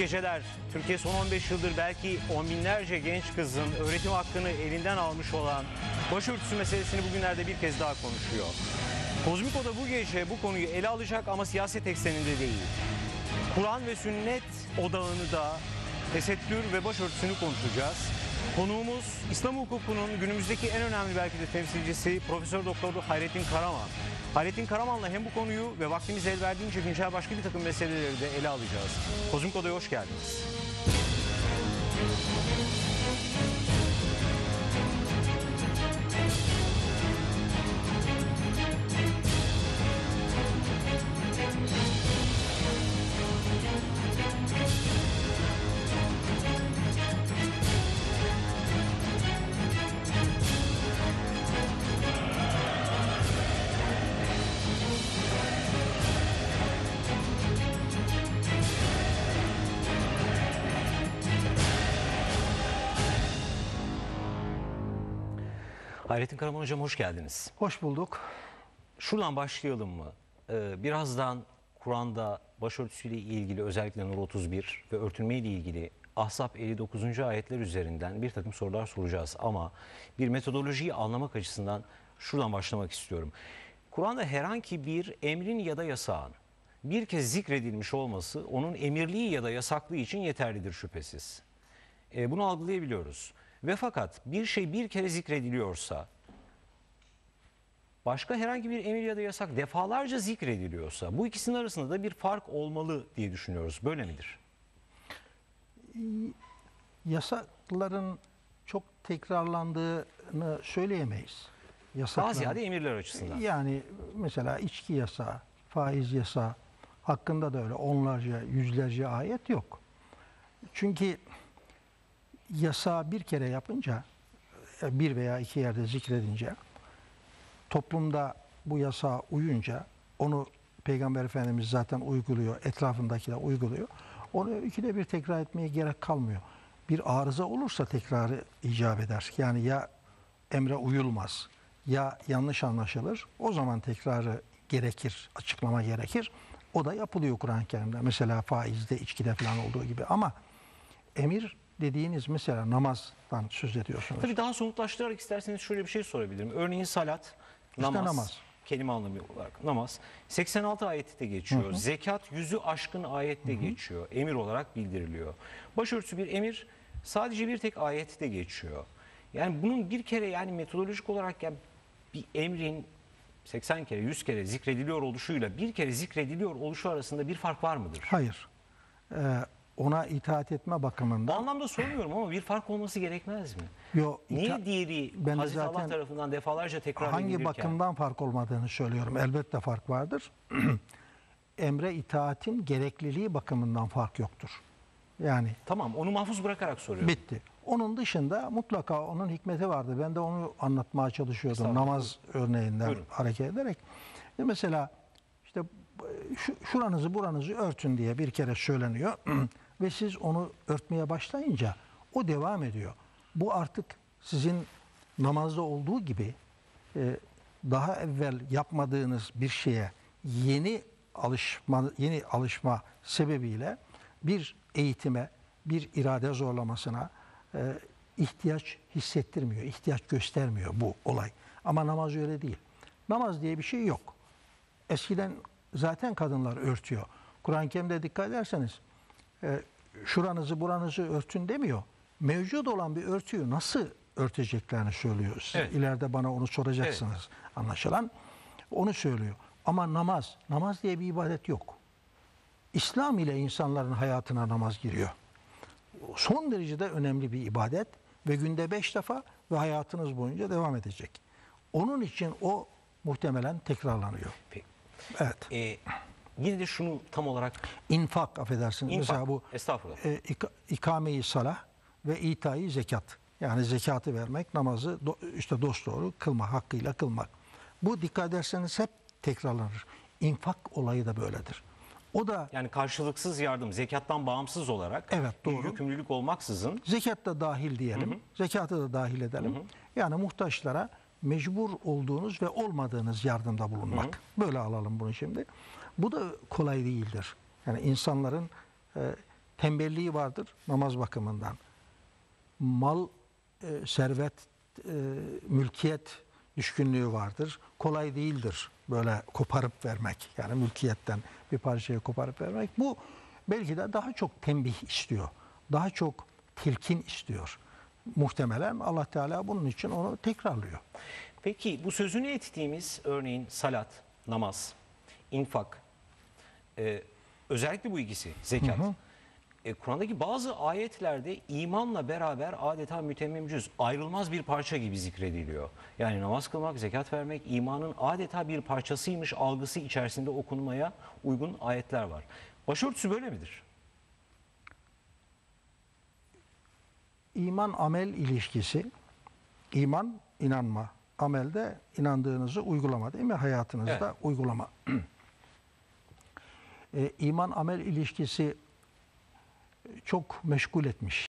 geceler. Türkiye son 15 yıldır belki on binlerce genç kızın öğretim hakkını elinden almış olan başörtüsü meselesini bugünlerde bir kez daha konuşuyor. Kozmik Oda bu gece bu konuyu ele alacak ama siyaset ekseninde değil. Kur'an ve sünnet odağını da tesettür ve başörtüsünü konuşacağız. Konuğumuz İslam hukukunun günümüzdeki en önemli belki de temsilcisi Profesör Doktor Hayrettin Karaman. Hayrettin Karaman'la hem bu konuyu ve vaktimiz el verdiğince güncel başka bir takım meseleleri de ele alacağız. Kozmik Oda'ya hoş geldiniz. Hayrettin Karaman Hocam hoş geldiniz. Hoş bulduk. Şuradan başlayalım mı? Birazdan Kur'an'da başörtüsüyle ilgili özellikle Nur 31 ve örtünmeyle ilgili Ahzab 59. ayetler üzerinden bir takım sorular soracağız. Ama bir metodolojiyi anlamak açısından şuradan başlamak istiyorum. Kur'an'da herhangi bir emrin ya da yasağın bir kez zikredilmiş olması onun emirliği ya da yasaklığı için yeterlidir şüphesiz. Bunu algılayabiliyoruz. Ve fakat bir şey bir kere zikrediliyorsa, başka herhangi bir emir ya da yasak defalarca zikrediliyorsa bu ikisinin arasında da bir fark olmalı diye düşünüyoruz. Böyle midir? Yasakların çok tekrarlandığını söyleyemeyiz. Daha ziyade emirler açısından. Yani mesela içki yasağı, faiz yasağı hakkında da öyle onlarca, yüzlerce ayet yok. Çünkü yasağı bir kere yapınca, bir veya iki yerde zikredince, toplumda bu yasağa uyunca, onu Peygamber Efendimiz zaten uyguluyor, etrafındakiler uyguluyor. Onu ikide bir tekrar etmeye gerek kalmıyor. Bir arıza olursa tekrarı icap eder. Yani ya emre uyulmaz, ya yanlış anlaşılır, o zaman tekrarı gerekir, açıklama gerekir. O da yapılıyor Kur'an-ı Kerim'de. Mesela faizde, içkide falan olduğu gibi. Ama emir dediğiniz mesela namazdan söz ediyorsunuz. Tabii daha somutlaştırarak isterseniz şöyle bir şey sorabilirim. Örneğin salat, namaz. Kelime anlamı olarak namaz 86 ayette geçiyor. Zekat 100'ü aşkın ayette geçiyor. Emir olarak bildiriliyor. Başörtüsü bir emir sadece bir tek ayette geçiyor. Yani bunun bir kere yani metodolojik olarak yani bir emrin 80 kere 100 kere zikrediliyor oluşuyla bir kere zikrediliyor oluşu arasında bir fark var mıdır? Hayır. Ona itaat etme bakımından. Bu anlamda sormuyorum ama bir fark olması gerekmez mi? Niye diğeri Hazreti Allah tarafından defalarca tekrar edilirken? Hangi bakımdan fark olmadığını söylüyorum. Elbette fark vardır. Emre itaatin gerekliliği bakımından fark yoktur. Yani tamam, onu mahfuz bırakarak soruyorum. Bitti. Onun dışında mutlaka onun hikmeti vardı. Ben de onu anlatmaya çalışıyordum. Namaz örneğinden hareket ederek. Mesela işte şuranızı buranızı örtün diye bir kere söyleniyor ve siz onu örtmeye başlayınca o devam ediyor. Bu artık sizin namazda olduğu gibi daha evvel yapmadığınız bir şeye yeni alışma sebebiyle bir eğitime, bir irade zorlamasına ihtiyaç hissettirmiyor, ihtiyaç göstermiyor bu olay. Ama namaz öyle değil. Namaz diye bir şey yok. Eskiden zaten kadınlar örtüyor. Kur'an-ı Kerim'de dikkat ederseniz şuranızı buranızı örtün demiyor. Mevcut olan bir örtüyü nasıl örteceklerini söylüyor. Siz ileride bana onu soracaksınız anlaşılan. Onu söylüyor. Ama namaz diye bir ibadet yok. İslam ile insanların hayatına namaz giriyor. Son derecede önemli bir ibadet ve günde 5 defa ve hayatınız boyunca devam edecek. Onun için o muhtemelen tekrarlanıyor. Peki. Evet. Yine de şunu tam olarak... İnfak, affedersiniz. İnfak, mesela bu ikame-i salah ve itayı zekat. Yani zekatı vermek, namazı işte dosdoğru kılmak, hakkıyla kılmak. Bu dikkat ederseniz hep tekrarlanır. İnfak olayı da böyledir. O da yani karşılıksız yardım, zekattan bağımsız olarak bir yükümlülük olmaksızın. Zekat da dahil diyelim. Zekatı da dahil edelim. Yani muhtaçlara mecbur olduğunuz ve olmadığınız yardımda bulunmak. Böyle alalım bunu şimdi. Bu da kolay değildir. Yani insanların tembelliği vardır namaz bakımından. Mal, servet, mülkiyet düşkünlüğü vardır. Kolay değildir böyle koparıp vermek. Yani mülkiyetten bir parçayı koparıp vermek. Bu belki de daha çok tembih istiyor. Daha çok telkin istiyor. Muhtemelen Allah Teala bunun için onu tekrarlıyor. Peki bu sözünü ettiğimiz örneğin salat, namaz, infak, özellikle bu ikisi, zekat. Kur'an'daki bazı ayetlerde imanla beraber adeta mütemmim cüz, ayrılmaz bir parça gibi zikrediliyor. Yani namaz kılmak, zekat vermek imanın adeta bir parçasıymış algısı içerisinde okunmaya uygun ayetler var. Başörtüsü böyle midir? İman amel ilişkisi, iman inanma, amelde inandığınızı uygulama değil mi? Hayatınızda Evet. uygulama. İman amel ilişkisi çok meşgul etmiş.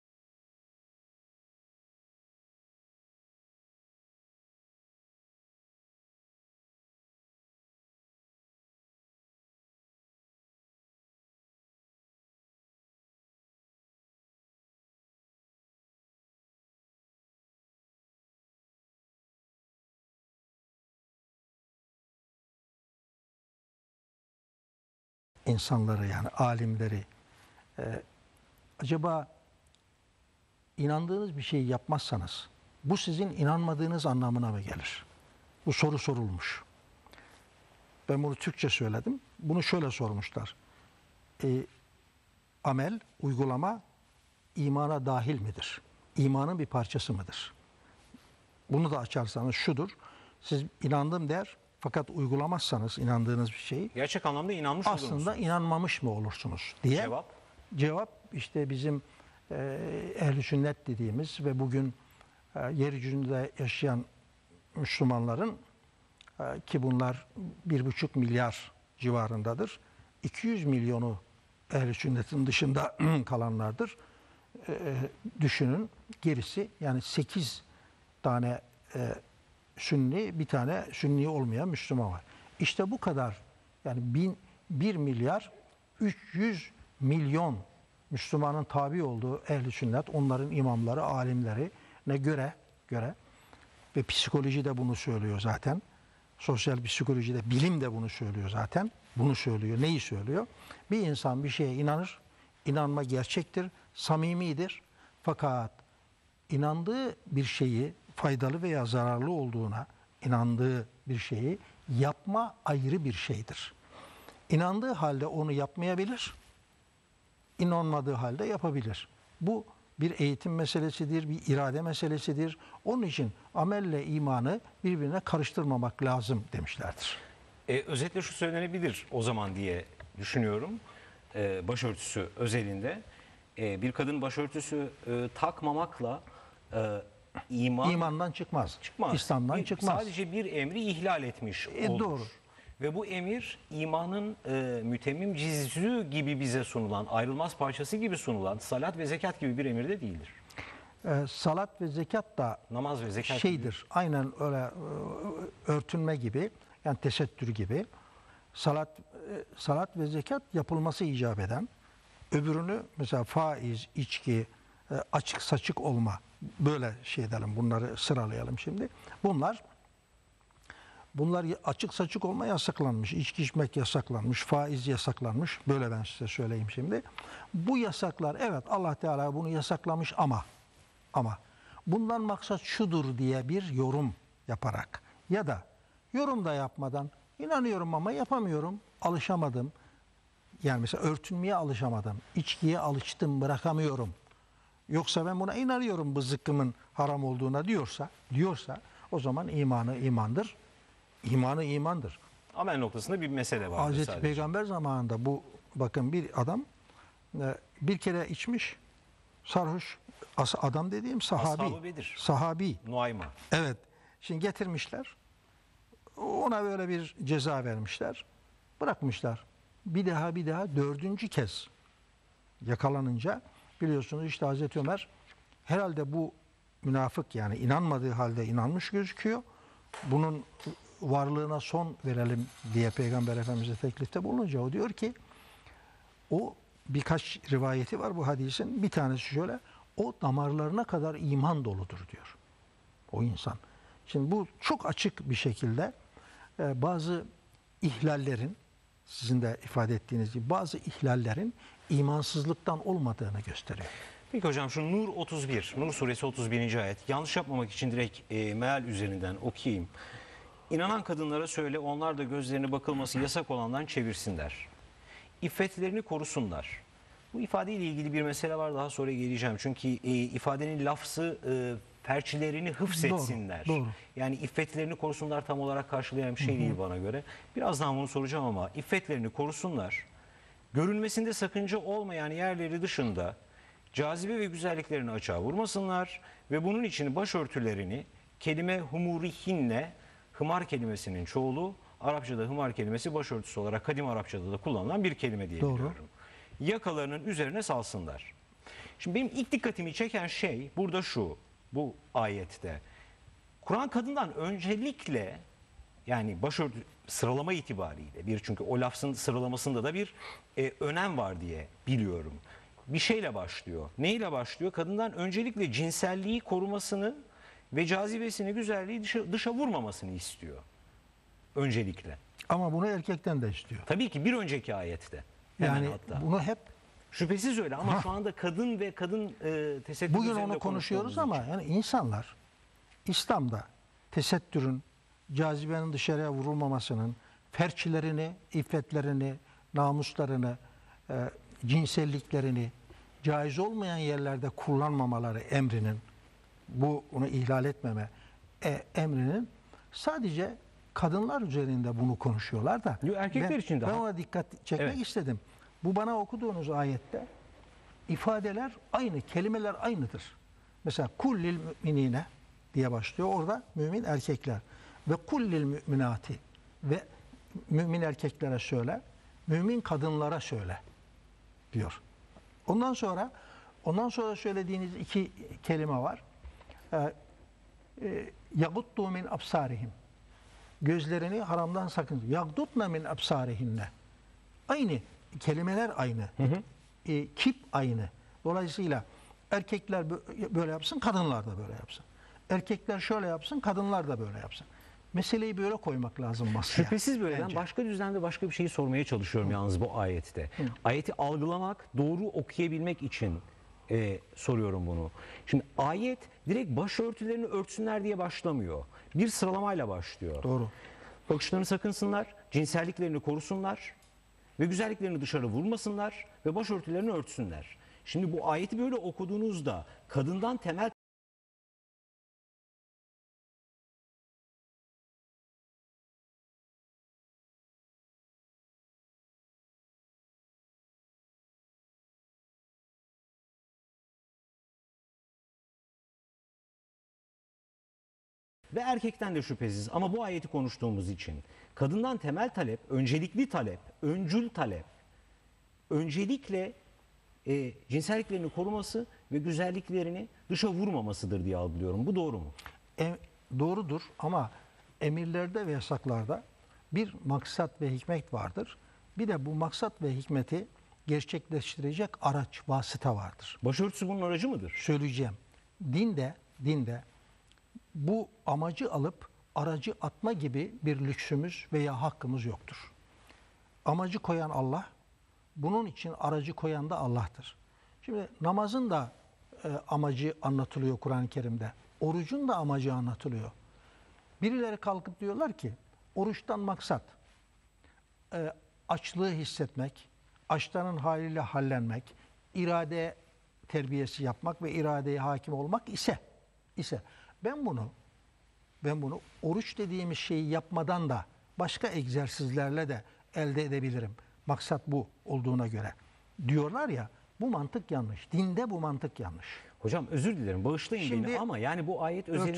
İnsanları yani alimleri. Acaba inandığınız bir şeyi yapmazsanız bu sizin inanmadığınız anlamına mı gelir? Bu soru sorulmuş. Ben bunu Türkçe söyledim. Bunu şöyle sormuşlar. Amel, uygulama imana dahil midir? İmanın bir parçası mıdır? Bunu da açarsanız şudur. Siz inandım der fakat uygulamazsanız inandığınız bir şeyi Gerçek anlamda inanmış olur aslında musunuz? inanmamış mı olursunuz diye. Cevap işte bizim ehl-i sünnet dediğimiz ve bugün yeryüzünde yaşayan Müslümanların ki bunlar 1,5 milyar civarındadır. 200 milyonu ehl-i sünnetin dışında kalanlardır. Düşünün gerisi yani 8 tane Sünni, bir tane Sünni olmayan Müslüman var. İşte bu kadar yani 1 milyar 300 milyon Müslümanın tabi olduğu ehl-i sünnet, onların imamları, alimlerine göre ve psikoloji de bunu söylüyor zaten. Sosyal psikolojide, bilim de bunu söylüyor zaten. Bunu söylüyor. Neyi söylüyor? Bir insan bir şeye inanır. İnanma gerçektir, samimidir. Fakat inandığı bir şeyi faydalı veya zararlı olduğuna inandığı bir şeyi yapma ayrı bir şeydir. İnandığı halde onu yapmayabilir. İnanmadığı halde yapabilir. Bu bir eğitim meselesidir, bir irade meselesidir. Onun için amelle imanı birbirine karıştırmamak lazım demişlerdir. Özetle şu söylenebilir o zaman diye düşünüyorum. Başörtüsü özelinde. Bir kadın başörtüsü takmamakla İmandan çıkmaz. İslam'dan çıkmaz. Sadece bir emri ihlal etmiş olur. Doğru. Ve bu emir imanın mütemmim cüz'ü gibi bize sunulan, ayrılmaz parçası gibi sunulan salat ve zekat gibi bir emir de değildir. Salat ve zekat da Namaz ve zekat şeydir. gibi. Aynen öyle örtünme gibi, yani tesettür gibi. Salat ve zekat yapılması icap eden. Öbürünü mesela faiz, içki, açık saçık olma. Böyle şey edelim, bunları sıralayalım şimdi. Bunlar açık saçık olma yasaklanmış, içki içmek yasaklanmış, faiz yasaklanmış. Böyle ben size söyleyeyim şimdi. Bu yasaklar, evet Allah Teala bunu yasaklamış ama bundan maksat şudur diye bir yorum yaparak ya da yorum da yapmadan inanıyorum ama yapamıyorum, alışamadım. Yani mesela örtünmeye alışamadım, içkiye alıştım, bırakamıyorum. Yoksa ben buna inanıyorum bu zıkkımın haram olduğuna diyorsa o zaman imanı imandır. İmanı imandır. Amel noktasında bir mesele var. Hazreti Peygamber zamanında bakın bir adam bir kere içmiş, sarhoş, adam dediğim sahabi. Ashab-ı Bedir. Sahabi. Nuayma. Evet. Şimdi getirmişler. Ona böyle bir ceza vermişler. Bırakmışlar. Bir daha 4. kez yakalanınca biliyorsunuz işte Hazreti Ömer herhalde bu münafık yani inanmadığı halde inanmış gözüküyor. Bunun varlığına son verelim diye Peygamber Efendimiz'e teklifte bulununca o diyor ki o birkaç rivayeti var bu hadisin. Bir tanesi şöyle: o damarlarına kadar iman doludur diyor o insan. Şimdi bu çok açık bir şekilde bazı ihlallerin, sizin de ifade ettiğiniz gibi bazı ihlallerin imansızlıktan olmadığını gösteriyor. Peki hocam, şu Nur 31, Nur suresi 31. ayet. Yanlış yapmamak için direkt meal üzerinden okuyayım. İnanan kadınlara söyle, onlar da gözlerine bakılması yasak olandan çevirsinler. İffetlerini korusunlar. Bu ifadeyle ilgili bir mesele var, daha sonra geleceğim. Çünkü ifadenin lafzı ferçlerini hıfzetsinler. Doğru, doğru. Yani iffetlerini korusunlar tam olarak karşılayan bir şey değil bana göre. Birazdan bunu soracağım ama iffetlerini korusunlar. Görünmesinde sakınca olmayan yerleri dışında cazibe ve güzelliklerini açığa vurmasınlar ve bunun için başörtülerini kelime humurihinne, hımar kelimesinin çoğulu, Arapçada hımar kelimesi başörtüsü olarak kadim Arapçada da kullanılan bir kelime diye biliyorum. Yakalarının üzerine salsınlar. Şimdi benim ilk dikkatimi çeken şey burada şu, bu ayette. Kur'an kadından öncelikle, yani başörtü sıralama itibariyle çünkü o lafzın sıralamasında da bir önem var diye biliyorum. Bir şeyle başlıyor. Neyle başlıyor? Kadından öncelikle cinselliği korumasını ve cazibesini, güzelliği dışa vurmamasını istiyor. Öncelikle. Ama bunu erkekten de istiyor. Tabii ki bir önceki ayette. Yani hatta. bunu hep Şüphesiz öyle ama şu anda kadın ve kadın tesettür bugün üzerinde onu konuşuyoruz konuştuğumuz ama yani insanlar İslam'da tesettürün, cazibenin dışarıya vurulmamasının, ferçlerini, iffetlerini, namuslarını, cinselliklerini caiz olmayan yerlerde kullanmamaları emrinin, bunu ihlal etmeme emrinin sadece kadınlar üzerinde bunu konuşuyorlar da. Yo, erkekler için de. Ben ona dikkat çekmek istedim. Bu bana okuduğunuz ayette ifadeler aynı, kelimeler aynıdır. Mesela kullil müminine diye başlıyor. Orada mümin erkekler. Ve kullil müminati, ve mümin erkeklere söyle, mümin kadınlara söyle diyor. Ondan sonra söylediğiniz iki kelime var. Yaguddu min absarihim. Gözlerini haramdan sakın. Yagdudna min absarihinne. Aynı. Kelimeler aynı. Kip aynı. Dolayısıyla erkekler böyle yapsın, kadınlar da böyle yapsın. Erkekler şöyle yapsın, kadınlar da böyle yapsın. Meseleyi böyle koymak lazım masaya. Şüphesiz böyle. Bence. Ben başka düzlemde başka bir şeyi sormaya çalışıyorum yalnız bu ayette. Ayeti algılamak, doğru okuyabilmek için soruyorum bunu. Şimdi ayet direkt başörtülerini örtsünler diye başlamıyor. Bir sıralamayla başlıyor. Doğru. Bakışlarını sakınsınlar, cinselliklerini korusunlar ve güzelliklerini dışarı vurmasınlar ve başörtülerini örtsünler. Şimdi bu ayeti böyle okuduğunuzda kadından temel ve erkekten de şüphesiz ama bu ayeti konuştuğumuz için kadından temel talep, öncelikli talep, öncül talep, öncelikle cinselliklerini koruması ve güzelliklerini dışa vurmamasıdır diye algılıyorum. Bu doğru mu? Doğrudur ama emirlerde ve yasaklarda bir maksat ve hikmet vardır. Bir de bu maksat ve hikmeti gerçekleştirecek araç, vasıta vardır. Başörtüsü bunun aracı mıdır? Söyleyeceğim. Dinde bu amacı alıp aracı atma gibi bir lüksümüz veya hakkımız yoktur. Amacı koyan Allah, bunun için aracı koyan da Allah'tır. Şimdi namazın da amacı anlatılıyor Kur'an-ı Kerim'de. Orucun da amacı anlatılıyor. Birileri kalkıp diyorlar ki oruçtan maksat açlığı hissetmek, açların haliyle hallenmek, irade terbiyesi yapmak ve iradeye hakim olmak ise ben bunu oruç dediğimiz şeyi yapmadan da başka egzersizlerle de elde edebilirim. Maksat bu olduğuna göre. Diyorlar ya, bu mantık yanlış. Dinde bu mantık yanlış. Hocam özür dilerim, bağışlayın beni ama yani bu ayet özelinde